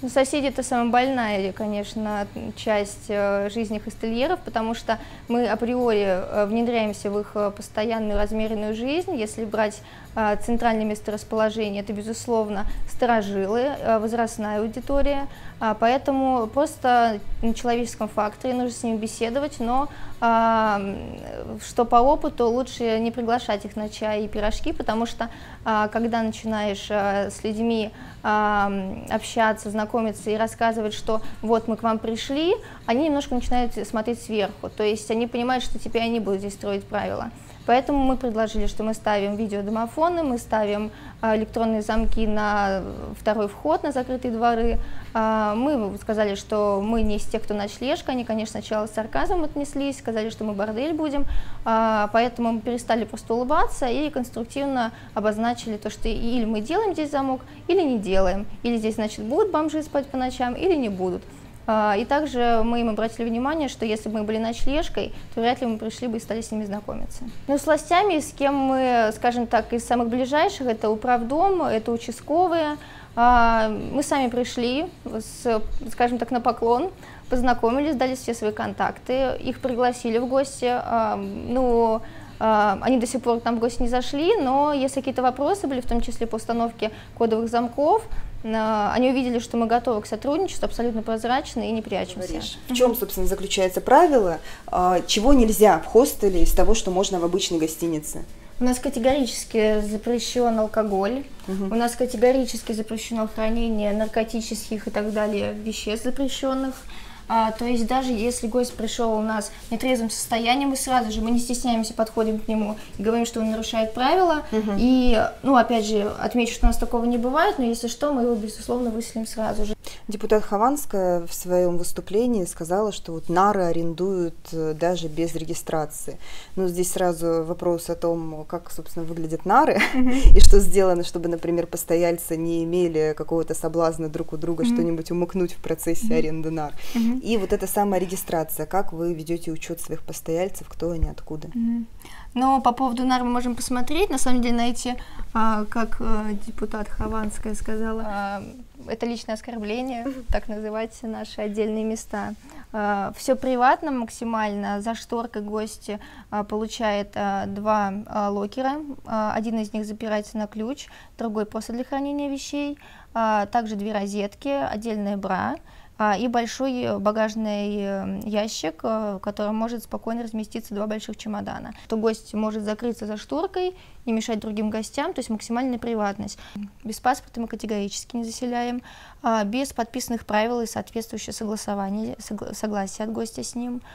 Ну, соседи — это самая больная, конечно, часть жизни хостельеров, потому что мы априори внедряемся в их постоянную размеренную жизнь. Если брать центральное месторасположение, это, безусловно, старожилы, возрастная аудитория, поэтому просто на человеческом факторе нужно с ними беседовать, но что по опыту, лучше не приглашать их на чай и пирожки, потому что когда начинаешь с людьми общаться, знакомиться и рассказывать, что вот мы к вам пришли, они немножко начинают смотреть сверху, то есть они понимают, что теперь они будут здесь строить правила. Поэтому мы предложили, что мы ставим видеодомофоны, мы ставим электронные замки на второй вход, на закрытые дворы. Мы сказали, что мы не из тех, кто ночлежка, они, конечно, сначала с сарказмом отнеслись, сказали, что мы бордель будем, поэтому мы перестали просто улыбаться и конструктивно обозначили то, что или мы делаем здесь замок, или не делаем, или здесь, значит, будут бомжи спать по ночам, или не будут. И также мы им обратили внимание, что если бы мы были ночлежкой, то вряд ли мы пришли бы и стали с ними знакомиться. Ну, с властями, с кем мы, скажем так, из самых ближайших, это управдом, это участковые. Мы сами пришли, скажем так, на поклон, познакомились, дали все свои контакты, их пригласили в гости. Ну, они до сих пор к нам в гости не зашли, но если какие-то вопросы были, в том числе по установке кодовых замков, они увидели, что мы готовы к сотрудничеству, абсолютно прозрачны и не прячемся. В чем, собственно, заключается правило, чего нельзя в хостеле из того, что можно в обычной гостинице? У нас категорически запрещен алкоголь, у нас категорически запрещено хранение наркотических и так далее веществ запрещенных. То есть даже если гость пришел у нас в нетрезвом состоянии, мы сразу же, мы не стесняемся, подходим к нему и говорим, что он нарушает правила. И, ну, опять же, отмечу, что у нас такого не бывает, но если что, мы его, безусловно, выселим сразу же. Депутат Хованская в своем выступлении сказала, что вот нары арендуют даже без регистрации. Ну, здесь сразу вопрос о том, как, собственно, выглядят нары и что сделано, чтобы, например, постояльцы не имели какого-то соблазна друг у друга что-нибудь умыкнуть в процессе аренды нар. И вот эта самая регистрация, как вы ведете учет своих постояльцев, кто они, откуда? Но по поводу нар мы можем посмотреть, на самом деле найти, как депутат Хованская сказала, это личное оскорбление, так называть наши отдельные места. Все приватно максимально, за шторкой гость получает 2 локера, один из них запирается на ключ, другой просто для хранения вещей, также 2 розетки, отдельная бра, и большой багажный ящик, в котором может спокойно разместиться 2 больших чемодана. То гость может закрыться за шторкой, не мешать другим гостям, то есть максимальная приватность. Без паспорта мы категорически не заселяем, без подписанных правил и соответствующего согласия от гостя с ним.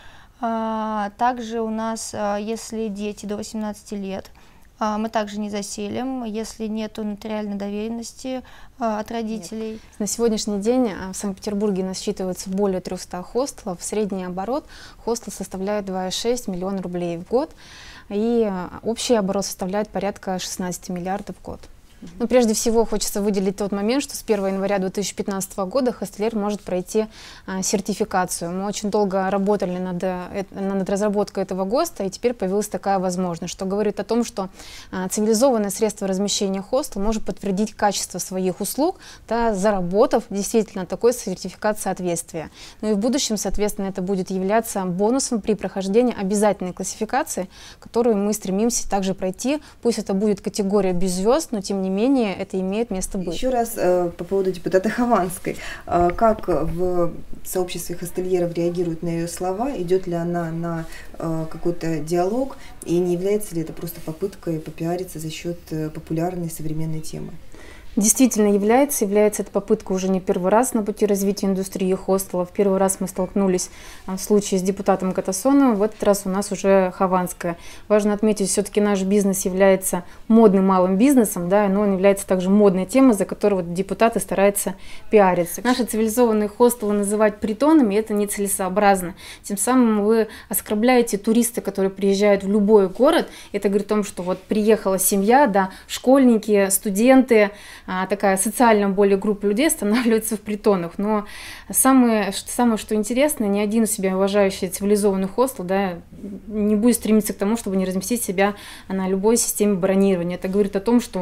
Также у нас, если дети до 18 лет, мы также не заселим, если нет нотариальной доверенности от родителей. Нет. На сегодняшний день в Санкт-Петербурге насчитывается более 300 хостелов. Средний оборот хостел составляет 2,6 миллиона рублей в год, и общий оборот составляет порядка 16 миллиардов в год. Ну, прежде всего, хочется выделить тот момент, что с 1 января 2015 года хостелер может пройти сертификацию. Мы очень долго работали над разработкой этого ГОСТа, и теперь появилась такая возможность, что говорит о том, что цивилизованное средство размещения хостел может подтвердить качество своих услуг, да, заработав действительно такой сертификат соответствия. Ну и в будущем, соответственно, это будет являться бонусом при прохождении обязательной классификации, которую мы стремимся также пройти. Пусть это будет категория без звезд, но тем не менее это имеет место быть. Еще раз по поводу депутата Хованской. Как в сообществе хостельеров реагируют на ее слова? Идет ли она на какой-то диалог? И не является ли это просто попыткой попиариться за счет популярной современной темы? Действительно является эта попытка уже не первый раз на пути развития индустрии хостелов. Первый раз мы столкнулись в случае с депутатом Катасоновым, в этот раз у нас уже Хованская. Важно отметить, все-таки наш бизнес является модным малым бизнесом, да, но он является также модной темой, за которую вот депутаты стараются пиариться. Наши цивилизованные хостелы называть притонами — это нецелесообразно. Тем самым вы оскорбляете туриста, которые приезжают в любой город. Это говорит о том, что вот приехала семья, да, школьники, студенты, такая социально более группа людей останавливается в притонах. Но самое что интересно, ни один себя уважающий цивилизованный хостел, да, не будет стремиться к тому, чтобы не разместить себя на любой системе бронирования. Это говорит о том, что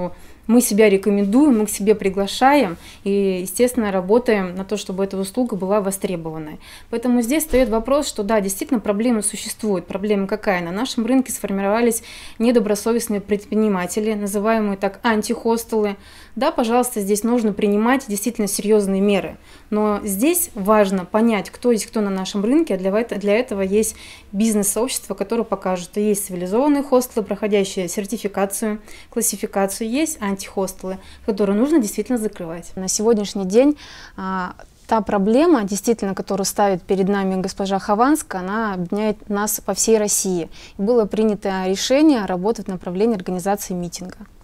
мы себя рекомендуем, мы к себе приглашаем и, естественно, работаем на то, чтобы эта услуга была востребованной. Поэтому здесь встает вопрос, что да, действительно проблемы существуют. Проблема какая? На нашем рынке сформировались недобросовестные предприниматели, называемые так антихостелы. Да, пожалуйста, здесь нужно принимать действительно серьезные меры. Но здесь важно понять, кто есть кто на нашем рынке, а для этого есть бизнес-сообщество, которое покажет, что есть цивилизованные хостелы, проходящие сертификацию, классификацию, есть антихостелы, которые нужно действительно закрывать. На сегодняшний день та проблема, действительно, которую ставит перед нами госпожа Хованская, она объединяет нас по всей России. И было принято решение работать в направлении организации митинга.